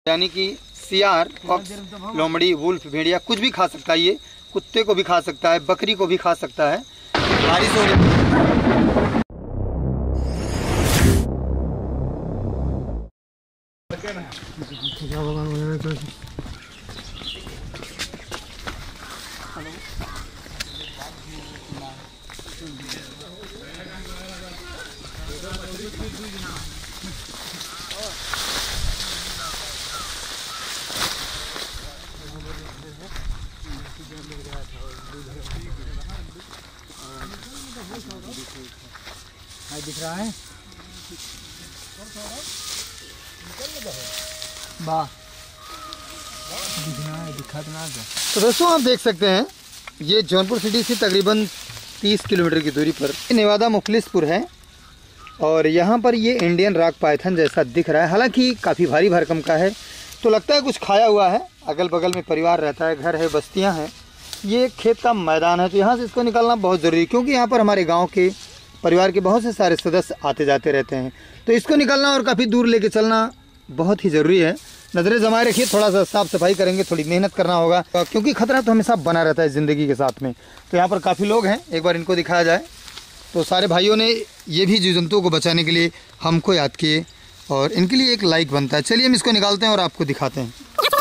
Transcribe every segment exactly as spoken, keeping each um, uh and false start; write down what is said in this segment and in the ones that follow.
यानी कि सियार, फॉक्स, लोमड़ी, वुल्फ, भेड़िया कुछ भी खा सकता है। ये कुत्ते को भी खा सकता है, बकरी को भी खा सकता है। बारिश हो रही दिख रहा है वाह, दिखना है, दिखा देना है। तो दोस्तों आप देख सकते हैं ये जौनपुर सिटी से तकरीबन तीस किलोमीटर की दूरी पर नेवादा मुखलिसपुर है और यहाँ पर ये इंडियन रॉक पाइथन जैसा दिख रहा है। हालांकि काफ़ी भारी भरकम का है, तो लगता है कुछ खाया हुआ है। अगल बगल में परिवार रहता है, घर है, बस्तियाँ हैं। ये खेत का मैदान है, तो यहाँ से इसको निकालना बहुत ज़रूरी है, क्योंकि यहाँ पर हमारे गाँव के परिवार के बहुत से सारे सदस्य आते जाते रहते हैं। तो इसको निकालना और काफ़ी दूर लेके चलना बहुत ही ज़रूरी है। नज़रें जमाए रखिए, थोड़ा सा साफ़ सफाई करेंगे, थोड़ी मेहनत करना होगा, क्योंकि खतरा तो हमेशा बना रहता है ज़िंदगी के साथ में। तो यहाँ पर काफ़ी लोग हैं, एक बार इनको दिखाया जाए तो सारे भाइयों ने ये भी जीव जंतुओं को बचाने के लिए हमको याद किए और इनके लिए एक लाइक बनता है। चलिए हम इसको निकालते हैं और आपको दिखाते हैं।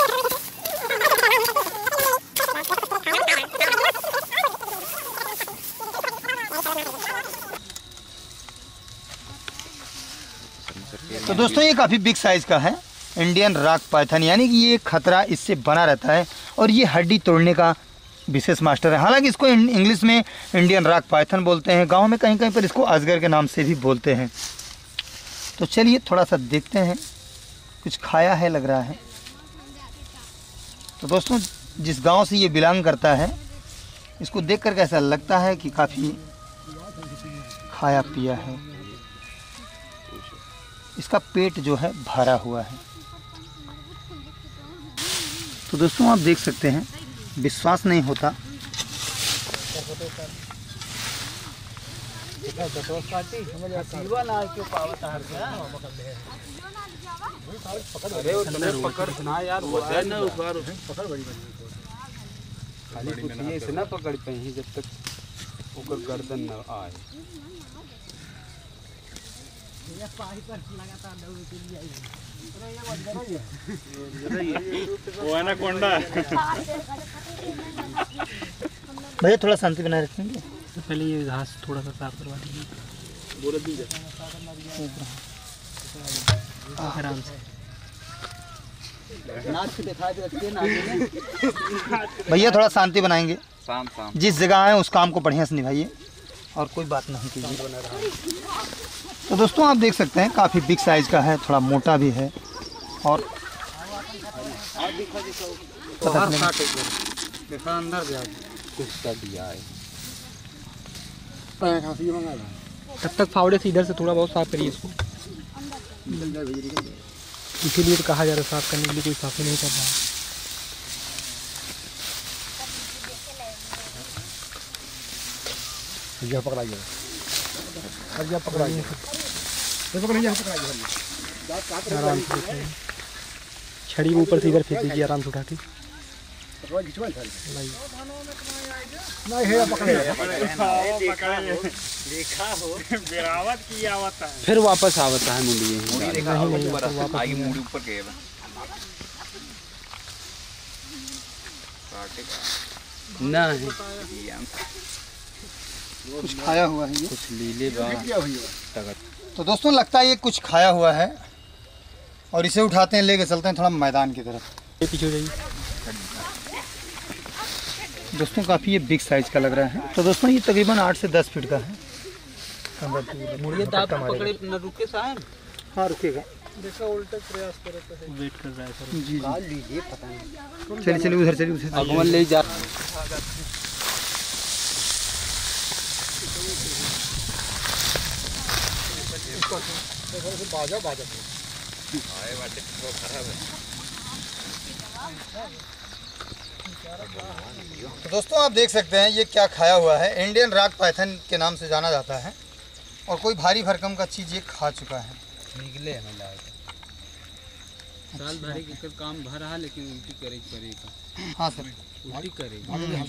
तो दोस्तों ये काफ़ी बिग साइज़ का है इंडियन रॉक पाइथन, यानी कि ये खतरा इससे बना रहता है और ये हड्डी तोड़ने का विशेष मास्टर है। हालांकि इसको इंग्लिश में इंडियन रॉक पाइथन बोलते हैं, गांव में कहीं कहीं पर इसको अजगर के नाम से भी बोलते हैं। तो चलिए थोड़ा सा देखते हैं, कुछ खाया है लग रहा है। तो दोस्तों जिस गांव से ये बिलोंग करता है, इसको देख कर कैसा लगता है कि काफ़ी खाया पिया है। इसका पेट जो है भरा हुआ है। तो दोस्तों आप देख सकते हैं, विश्वास नहीं होता। पकड़ पे ही जब तक गर्दन न आए। भैया थोड़ा शांति बनाए रखेंगे। पहले ये घास थोड़ा सा साफ करवा दीजिए आराम से। भैया थोड़ा शांति बनाएंगे, शाम शाम जिस जगह आए उस काम को बढ़िया से निभाइए और कोई बात नहीं कीजिए। तो दोस्तों आप देख सकते हैं काफ़ी बिग साइज़ का है, थोड़ा मोटा भी है और तब तक फावड़े से इधर से थोड़ा बहुत साफ करिए इसको। इसीलिए तो कहा जा रहा है साफ करने के लिए, कोई साफ ही नहीं कर रहा है। पकड़ाइए पकड़ाइए आराम से छड़ी ऊपर से इधर फेंक दीजिए, आराम से उठा के। फिर वापस आवता है मुंडी नहीं। कुछ खाया हुआ है ये, कुछ लीले बात। तो दोस्तों लगता है ये कुछ खाया हुआ है और इसे उठाते हैं, लेके चलते हैं थोड़ा मैदान की तरफ। पीछे जाइए दोस्तों, काफ़ी ये बिग साइज़ का लग रहा है। तो दोस्तों ये तकरीबन आठ से दस फीट का है। रुके साहब, हाँ रुकेगा, देखा उल्टा प्रयास कर रहा है, वेट कर रहा है सर। जी लीजिए, पता नहीं। चलिए चलिए उधर चलिए, उधर भगवान ले जा। बाजा बाजा तो दोस्तों आप देख सकते हैं ये क्या खाया हुआ है। इंडियन रॉक पाइथन के नाम से जाना जाता है और कोई भारी भरकम का चीज़ ये खा चुका है। निकले साल भर के काम भर रहा लेकिन उल्टी करे पड़ेगा। हाँ सर, उल्टी करेगा।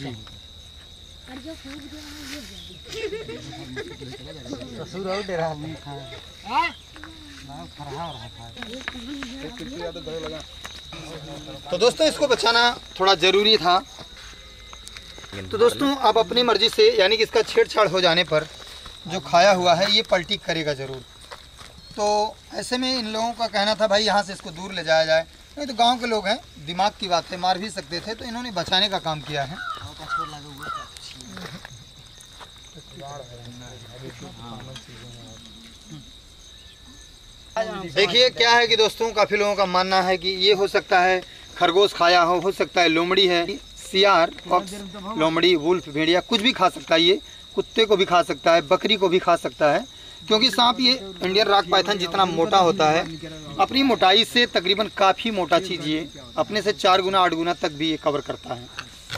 तो दोस्तों इसको बचाना थोड़ा ज़रूरी था। तो दोस्तों आप अपनी मर्जी से, यानी कि इसका छेड़छाड़ हो जाने पर जो खाया हुआ है ये पलटी करेगा ज़रूर। तो ऐसे में इन लोगों का कहना था भाई यहाँ से इसको दूर ले जाया जाए। नहीं तो गांव के लोग हैं, दिमाग की बात है, मार भी सकते थे, तो इन्होंने बचाने का काम किया है। देखिए क्या है कि दोस्तों काफ़ी लोगों का मानना है कि ये हो सकता है खरगोश खाया हो हो सकता है लोमड़ी है, सियार, फॉक्स, लोमड़ी, वुल्फ, भेड़िया कुछ भी खा सकता है। ये कुत्ते को भी खा सकता है, बकरी को भी खा सकता है, क्योंकि सांप ये इंडियन रॉक पाइथन जितना मोटा होता है अपनी मोटाई से तकरीबन काफ़ी मोटा चीज़ ये अपने से चार गुना आठ गुना तक भी ये कवर करता है।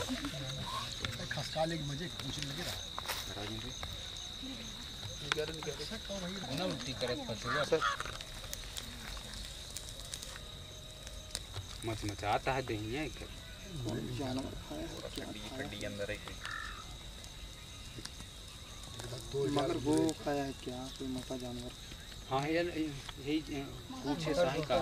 मचमचाता है दहिया मगर वो खाया है क्या कोई मोटा जानवर? हाँ यही पूछे साही का।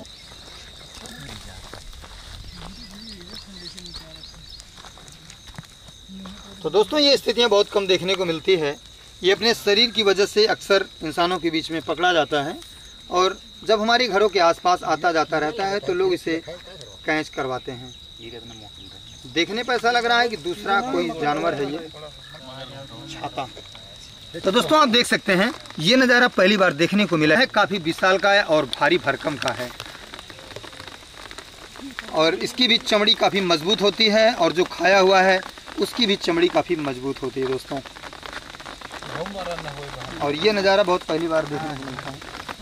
तो दोस्तों ये स्थितियाँ बहुत कम देखने को मिलती है। ये अपने शरीर की वजह से अक्सर इंसानों के बीच में पकड़ा जाता है और जब हमारे घरों के आसपास आता जाता रहता है तो लोग इसे कैच करवाते हैं। देखने पर ऐसा लग रहा है कि दूसरा कोई जानवर है ये छाता। तो दोस्तों आप देख सकते हैं ये नज़ारा पहली बार देखने को मिला है। काफ़ी विशालकाय और भारी भरकम का है और इसकी भी चमड़ी काफ़ी मजबूत होती है और जो खाया हुआ है उसकी भी चमड़ी काफ़ी मजबूत होती है दोस्तों। और ये नज़ारा बहुत पहली बार देखने को मिलता है।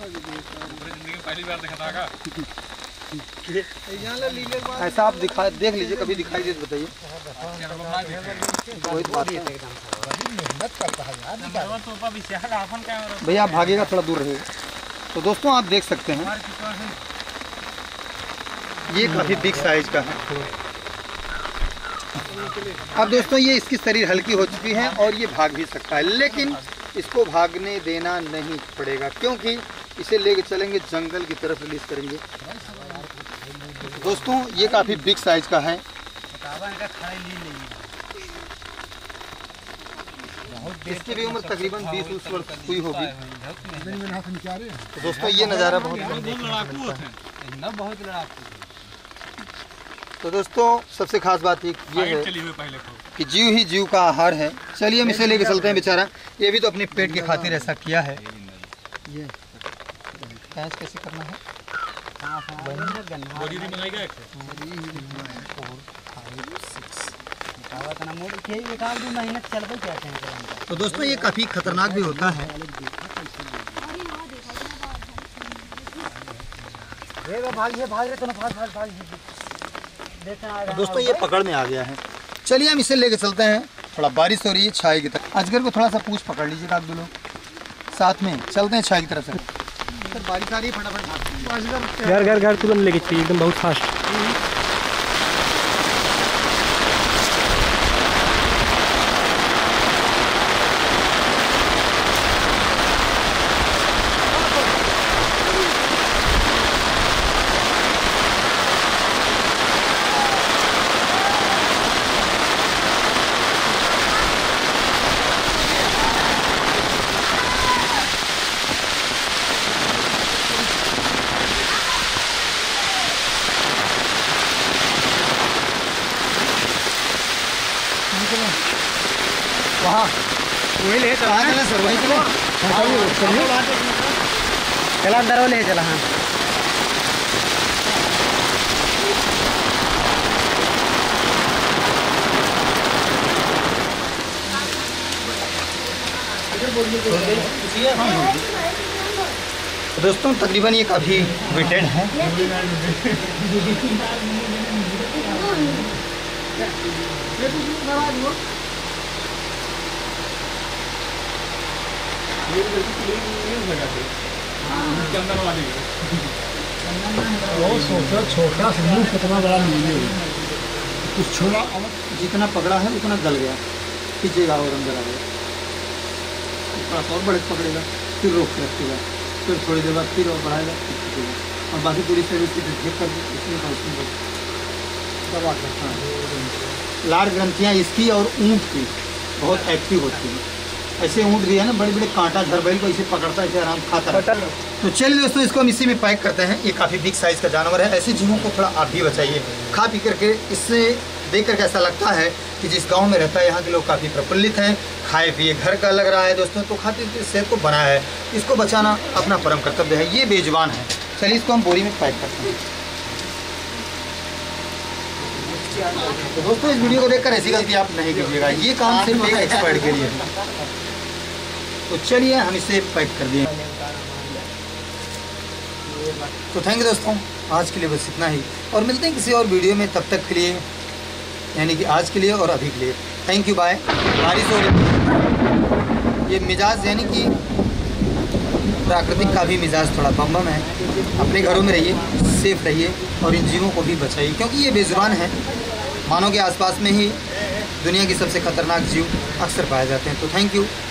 ऐसा आप दिखा देख लीजिए, कभी दिखाई दे तो बताइए। कोई बात नहीं भैया, आप भागेगा थोड़ा दूर रहेगा। तो दोस्तों आप देख सकते हैं ये काफ़ी बिग साइज का है। अब दोस्तों ये इसकी शरीर हल्की हो चुकी है और ये भाग भी सकता है, लेकिन इसको भागने देना नहीं पड़ेगा क्योंकि इसे लेके चलेंगे जंगल की तरफ रिलीज करेंगे। दोस्तों ये काफ़ी बिग साइज का है। इसकी भी उम्र तकरीबन बीस वर्ष हुई होगी। तो दोस्तों ये नज़ारा बहुत तो दोस्तों सबसे खास बात ये है कि जीव ही जीव का आहार है। चलिए हम इसे लेके चलते हैं। बेचारा ये भी तो अपने पेट के खातिर ऐसा किया है। ये कैच कैसे करना है? तो दोस्तों ये काफ़ी खतरनाक भी होता है। तो दोस्तों ये पकड़ में आ गया है। चलिए हम इसे लेके चलते हैं। थोड़ा बारिश हो रही है छाई की तरफ। अजगर को थोड़ा सा पूछ पकड़ लीजिएगा आप दो लोग, साथ में चलते हैं छाई की तरफ से। सर बारिश आ रही है, फटाफट घर घर घर तुरंत लेके चाहिए एकदम बहुत फास्ट। वहाँ वही ले चला चला सर, वही चलो चला अंदर वाले ले चला। हाँ दोस्तों तकरीबन ये काफ़ी वेटेड है। सोचो छोटा समूह कितना बड़ा नीले कुछ छोड़ा और जितना पकड़ा है उतना गल गया, खींचेगा और अंदर आ गया, थोड़ा सा और बड़े पकड़ेगा, फिर रोक के रखेगा, फिर थोड़ी देर बाद फिर और बढ़ाएगा, फिर खींचेगा, और बाकी पूरी सर्विस की ढेप कर इसमें दबा करता है। लार ग्रंथियाँ इसकी और ऊँट की बहुत एक्टिव होती हैं। ऐसे ऊँट भी है ना, बड़े बड़े कांटा घर बैल को इसे पकड़ता है, इसे आराम खाता रहता है। तो चलिए दोस्तों, इसको हम इसी में पैक करते हैं। ये काफ़ी बिग साइज़ का जानवर है, ऐसे जीवों को थोड़ा आप भी बचाइए। खा पी करके इससे देख करके ऐसा लगता है कि जिस गांव में रहता है यहाँ के लोग काफ़ी प्रफुल्लित हैं, खाए पिए घर का लग रहा है दोस्तों, तो खाते पीते सेहत को बनाया है। इसको बचाना अपना परम कर्तव्य है। ये बेजुबान है। चलिए इसको हम बोरी में पैक करते हैं। तो दोस्तों, इस वीडियो को देखकर ऐसी गलती आप नहीं कीजिएगा, ये काम सिर्फ एक एक्सपर्ट के लिए है। तो चलिए हम इसे पैक कर दिए। तो थैंक यू दोस्तों, आज के लिए बस इतना ही, और मिलते हैं किसी और वीडियो में। तब तक के लिए, यानी कि आज के लिए और अभी के लिए, थैंक यू, बाय। बारिश हो रही है, ये मिजाज यानी कि प्राकृतिक का भी मिजाज थोड़ा बम बम है। अपने घरों में रहिए, सेफ रहिए, और इन जीवों को भी बचाइए, क्योंकि ये बेजुबान है। मानव के आसपास में ही दुनिया की सबसे खतरनाक जीव अक्सर पाए जाते हैं। तो थैंक यू।